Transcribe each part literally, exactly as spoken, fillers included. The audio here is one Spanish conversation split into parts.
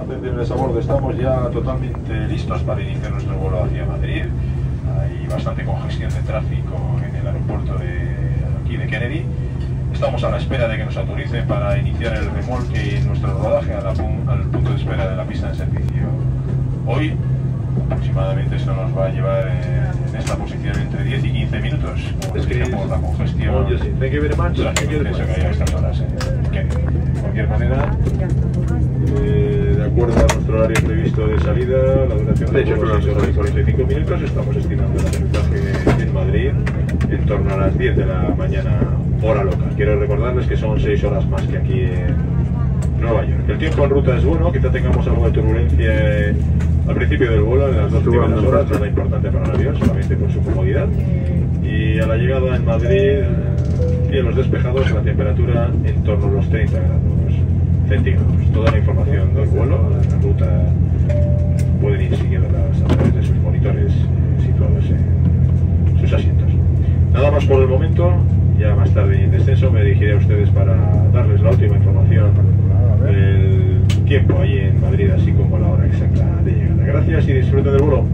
Entendibles a bordo, estamos ya totalmente listos para iniciar nuestro vuelo hacia Madrid. Hay bastante congestión de tráfico en el aeropuerto de aquí de Kennedy. Estamos a la espera de que nos autoricen para iniciar el remolque y nuestro rodaje a la pun al punto de espera de la pista de servicio. Hoy, aproximadamente, esto nos va a llevar eh, en esta posición entre diez y quince minutos, como decía, por la congestión tráfico intenso que hay a estas horas en Kennedy. De cualquier manera, eh, de acuerdo a nuestro horario previsto de salida, la duración de hecho es seis horas y cuarenta y cinco minutos. Estamos estimando el aterrizaje en Madrid en torno a las diez de la mañana, hora local. Quiero recordarles que son seis horas más que aquí en Nueva York. El tiempo en ruta es bueno, quizá tengamos algo de turbulencia al principio del vuelo, en las dos primeras horas, nada importante para el avión, solamente por su comodidad. Y a la llegada en Madrid, cielos despejados, la temperatura en torno a los treinta grados centígrados. Toda la información del vuelo, la ruta, pueden ir siguiéndolas a través de sus monitores eh, situados en sus asientos. Nada más por el momento, ya más tarde en descenso me dirigiré a ustedes para darles la última información del tiempo allí en Madrid, así como la hora exacta de llegada. Gracias y disfruten del vuelo.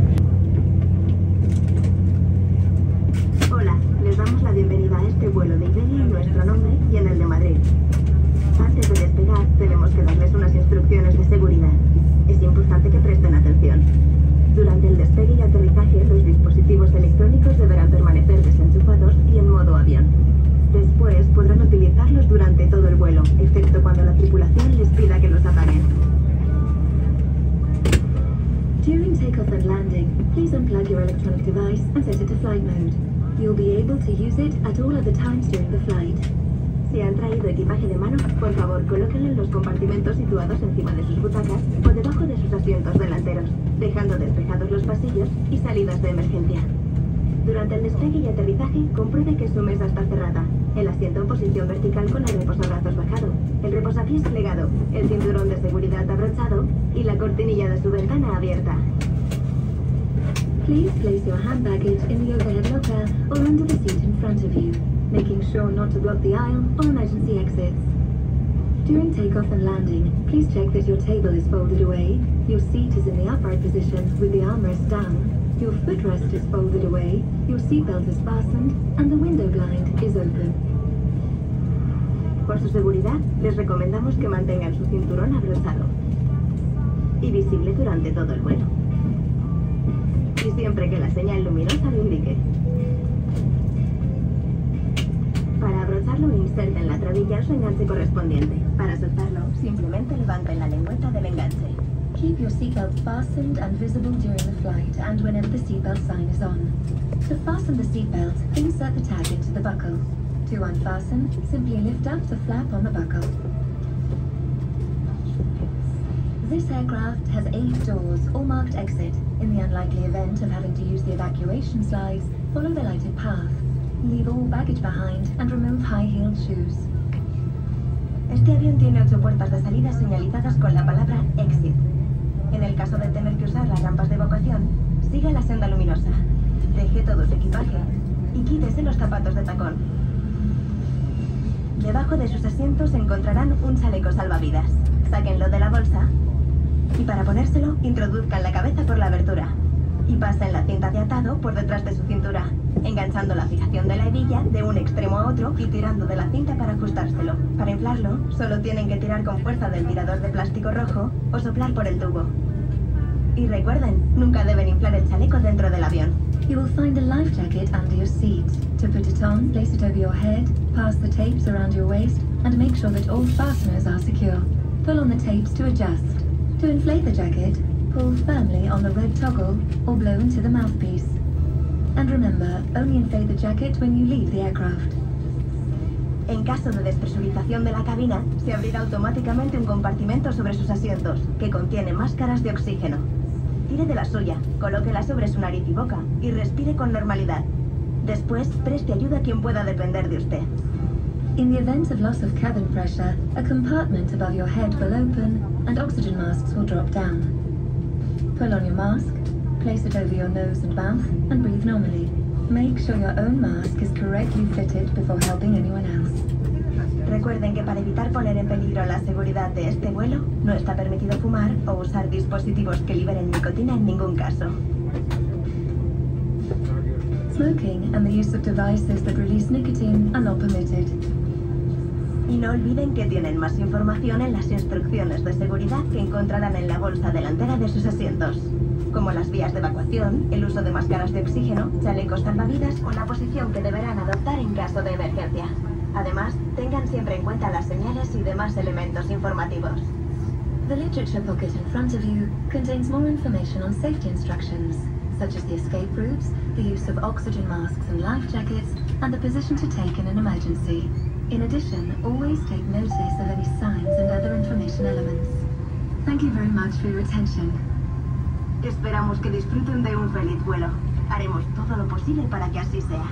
Hola, les damos la bienvenida a este vuelo de Iberia en nuestro nombre y en el de Madrid. Antes de despegar, tenemos que darles unas instrucciones de seguridad. Es importante que presten atención. Durante el despegue y aterrizaje, los dispositivos electrónicos deberán permanecer desenchufados y en modo avión. Después podrán utilizarlos durante todo el vuelo, excepto cuando la tripulación les pida que los apaguen. During takeoff and landing, please unplug your electronic device and set it to flight mode. You'll be able to use it at all other times during the flight. Si han traído equipaje de mano, por favor, colóquenlo en los compartimentos situados encima de sus butacas o debajo de sus asientos delanteros, dejando despejados los pasillos y salidas de emergencia. Durante el despegue y aterrizaje, compruebe que su mesa está cerrada, el asiento en posición vertical con el reposabrazos bajado, el reposapiés plegado, el cinturón de seguridad abrochado y la cortinilla de su ventana abierta. Please place your hand baggage in the overhead locker or under the seat in front of you, making sure not to block the aisle or emergency exits. During takeoff and landing, please check that your table is folded away, your seat is in the upright position with the armrest down, your footrest is folded away, your seatbelt is fastened, and the window blind is open. Por su seguridad, les recomendamos que mantengan su cinturón abrochado y visible durante todo el vuelo. Y siempre que la señal luminosa lo indique. Para abrocharlo, inserten la trabilla su enganche correspondiente. Para soltarlo, simplemente levanten la lengüeta del enganche. Keep your seatbelt fastened and visible during the flight and whenever the seatbelt sign is on. To fasten the seatbelt, insert the tag into the buckle. To unfasten, simply lift up the flap on the buckle. This aircraft has eight doors, all marked exit. In the unlikely event of having to use the evacuation slides, follow the lighted path. Leave all baggage behind and remove high-heeled shoes. Este avión tiene ocho puertas de salida señalizadas con la palabra Exit. En el caso de tener que usar las rampas de evacuación, siga la senda luminosa. Deje todo su equipaje y quítese los zapatos de tacón. Debajo de sus asientos encontrarán un chaleco salvavidas. Sáquenlo de la bolsa y para ponérselo, introduzcan la cabeza por la abertura y pasen la cinta de atado por detrás de su cintura, enganchando la fijación de la hebilla de un extremo a otro y tirando de la cinta para ajustárselo. Para inflarlo, solo tienen que tirar con fuerza del tirador de plástico rojo o soplar por el tubo. Y recuerden, nunca deben inflar el chaleco dentro del avión. You will find a life jacket under your seat. To put it on, place it over your head, pass the tapes around your waist, and make sure that all fasteners are secure. Pull on the tapes to adjust. To inflate the jacket, pull firmly on the red toggle or blow into the mouthpiece. And remember, only inflate the jacket when you leave the aircraft. En caso de despresurización de la cabina, se abrirá automáticamente un compartimento sobre sus asientos, que contiene máscaras de oxígeno. Tire de la suya, colóquela sobre su nariz y boca, y respire con normalidad. Después, preste ayuda a quien pueda depender de usted. In the event of loss of cabin pressure, a compartment above your head will open, and oxygen masks will drop down. Pull on your mask, place it over your nose and mouth, and breathe normally. Make sure your own mask is correctly fitted before helping anyone else. Recuerden que para evitar poner en peligro la seguridad de este vuelo, no está permitido fumar o usar dispositivos que liberen nicotina en ningún caso. Smoking and the use of devices that release nicotine are not permitted. Y no olviden que tienen más información en las instrucciones de seguridad que encontrarán en la bolsa delantera de sus asientos, como las vías de evacuación, el uso de máscaras de oxígeno, chalecos salvavidas o la posición que deberán adoptar en caso de emergencia. Además, tengan siempre en cuenta las señales y demás elementos informativos. The literature pocket in front of you contains more information on safety instructions, such as the escape routes, the use of oxygen masks and life jackets, and the position to take in an emergency. In addition, always take notice of any signs and other information elements. Thank you very much for your attention. Esperamos que disfruten de un feliz vuelo. Haremos todo lo posible para que así sea.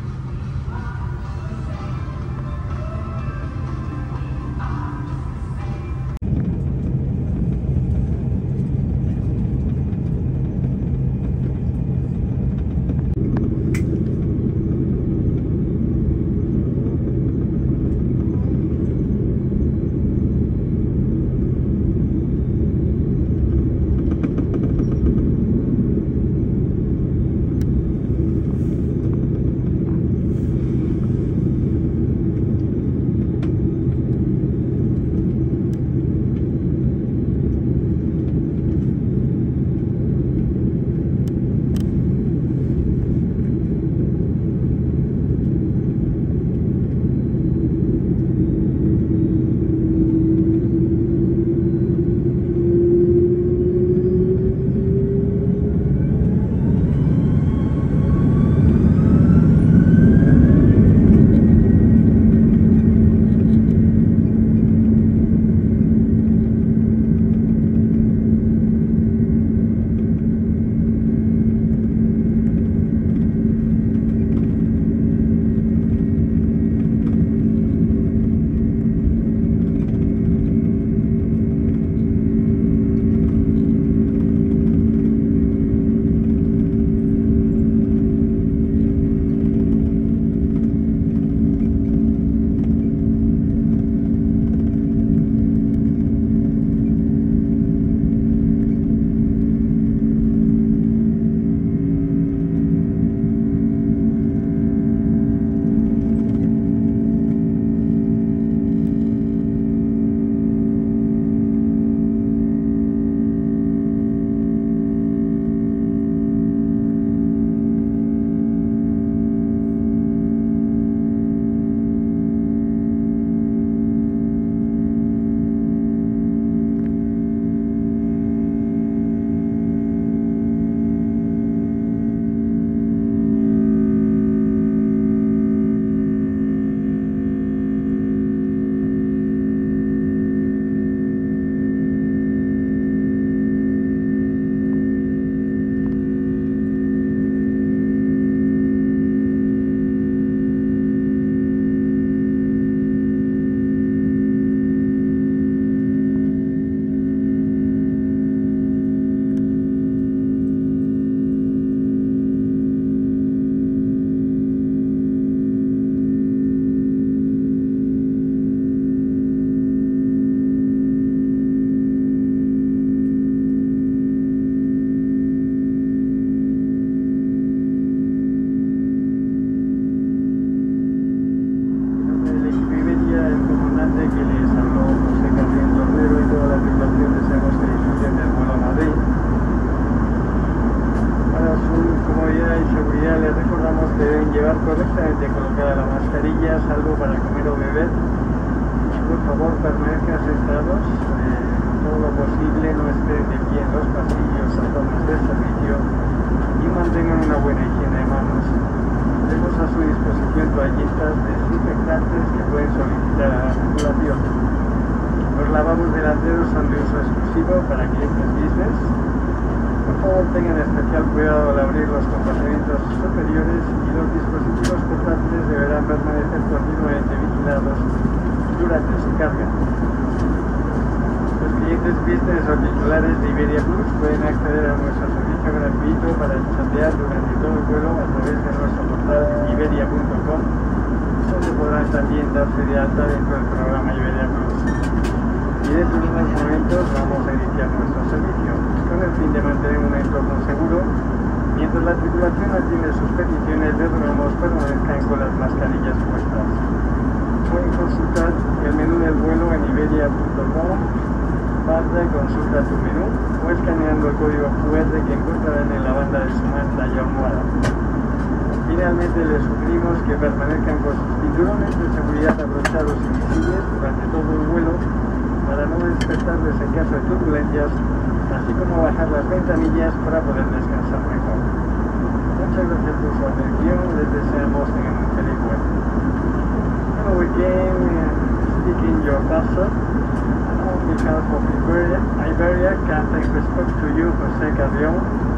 correctamente colocada la mascarilla, salvo para comer o beber. Por favor, permanezcan sentados, eh, todo lo posible, no estén de pie en los pasillos o zonas de servicio y mantengan una buena higiene de manos. Tenemos a su disposición toallitas desinfectantes que pueden solicitar a la tripulación. Los lavabos delanteros son de uso exclusivo para clientes business. Por favor, tengan especial cuidado al abrir los compartimentos superiores y los dispositivos portátiles deberán permanecer continuamente vigilados durante su carga. Los clientes business o titulares de Iberia Plus pueden acceder a nuestro servicio gratuito para chatear durante todo el vuelo a través de nuestro portal iberia punto com, donde podrán también darse de alta dentro del programa Iberia. minutos vamos a iniciar nuestro servicio, con el fin de mantener un entorno seguro. Mientras la tripulación atiende sus peticiones, les rogamos permanezcan con las mascarillas puestas. Pueden consultar el menú del vuelo en iberia punto com barra consulta tu menú o escaneando el código Q R que encontrarán en la banda de su manta y almohada. Finalmente les sugerimos que permanezcan con sus cinturones de seguridad abrochados y visibles durante todo el vuelo para no despertarles en caso de turbulencias, así como bajar las ventanillas para poder descansar mejor. Muchas gracias por su atención, les deseamos tengan un feliz vuelo. Hello again, speaking your pastor. On behalf of Iberia, Iberia can take respect to you, José Carrión.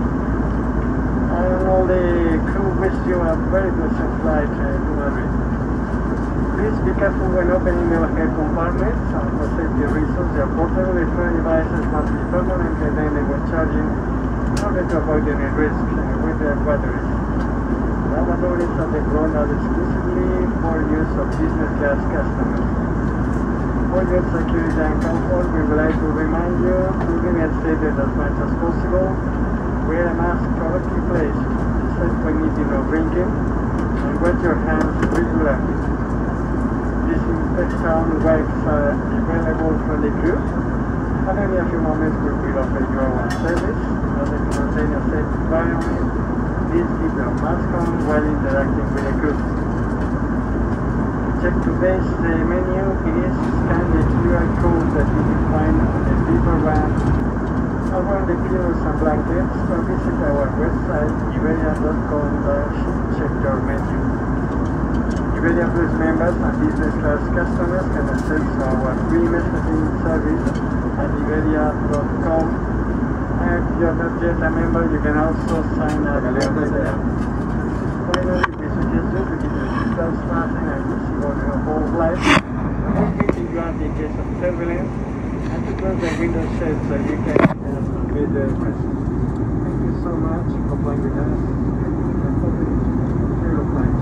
And all the crew wish you a very pleasant flight uh, to Madrid. Please be careful when opening the overhead compartments, and for safety reasons, your portable electronic devices must be permanently maintained when charging in order to avoid any risk uh, with their batteries. Lavatories at the front are exclusively for use of business class customers. For your security and comfort, we would like to remind you to remain seated as much as possible. Wear a mask correctly placed, except when eating or drinking, and wash your hands regularly. Disinfectant wipes are available from the crew, and in a few moments we will offer you our service. In order to maintain a safe environment, please keep your mask on while interacting with the crew. To check today's uh, menu, please scan the Q R code that you can find on the paper ramp around the pillows and blankets, or visit our website iberia dot com slash check your menu. Iberia Plus members and business class customers can access our free messaging service at iberia dot com. And if you are not yet a member, you can also sign up there. Finally, we suggest you to keep your seatbelts fastened and easy on your whole flight. Don't keep the ground in case of turbulence, and to close the window shade so you can with the question. Thank you so much for flying with us. And hope you enjoy your flight.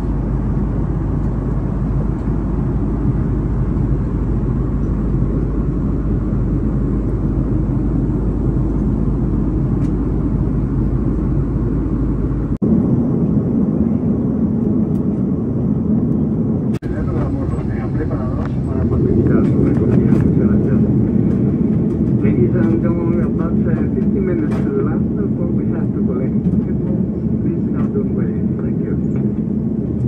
Ladies and gentlemen, about uh, fifteen minutes to the last before we have to collect people. Please come don't wait. Thank you.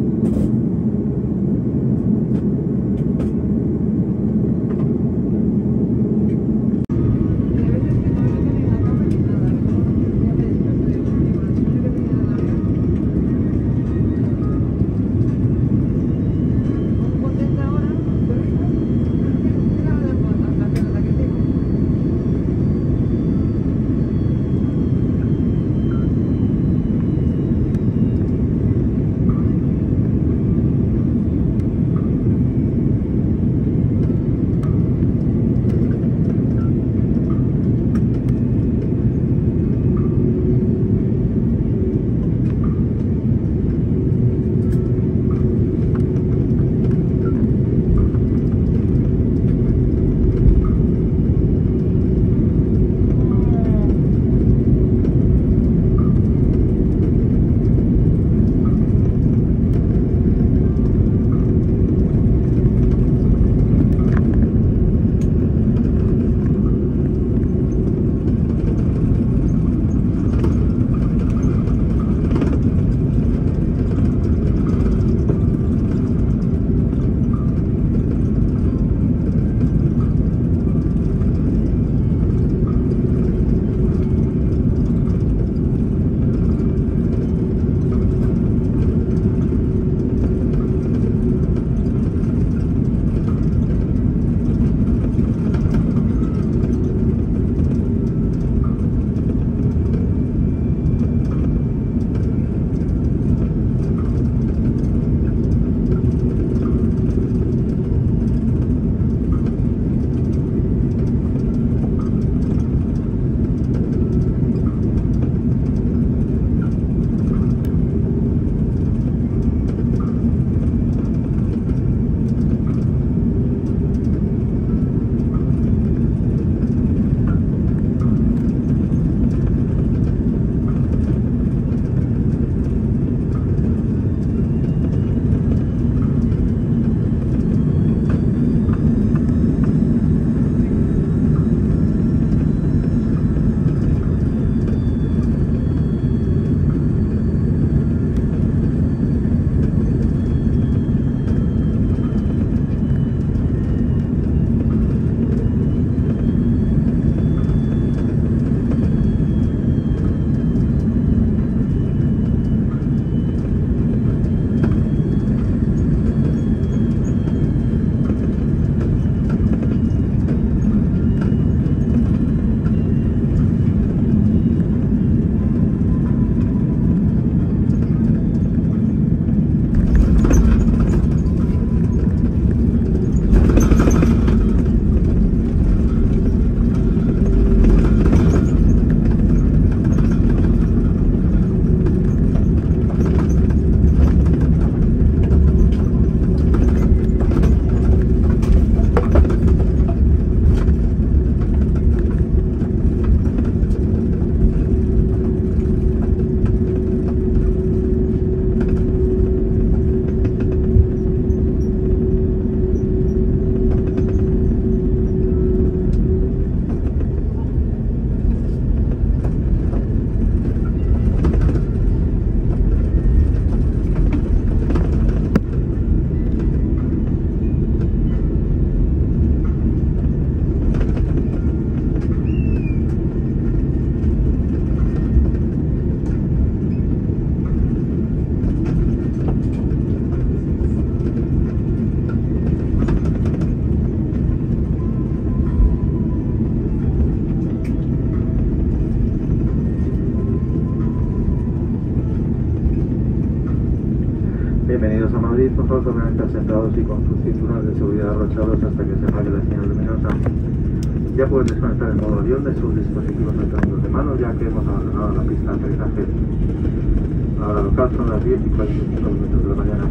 Bienvenidos a Madrid, por favor permanezcan sentados y con sus cinturones de seguridad abrochados hasta que se apague la señal luminosa. Ya pueden desconectar el modo avión de sus dispositivos electrónicos de mano, ya que hemos abandonado la pista de aterrizaje. La hora local son las diez y cuarenta y cinco minutos de la mañana.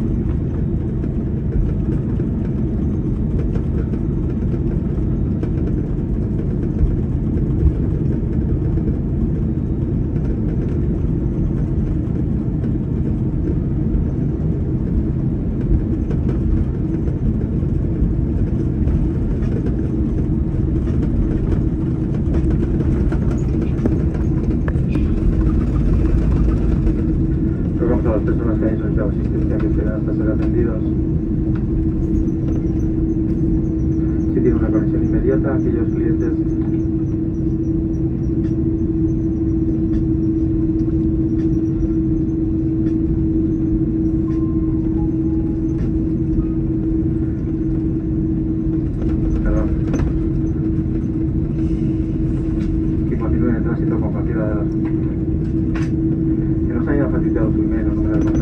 A las personas que hayan solicitado asistencia que esperan hasta ser atendidos. Si tiene una conexión inmediata, aquellos clientes Perdón. que continúen el tránsito con cualquiera de las que nos haya facilitado su email o número de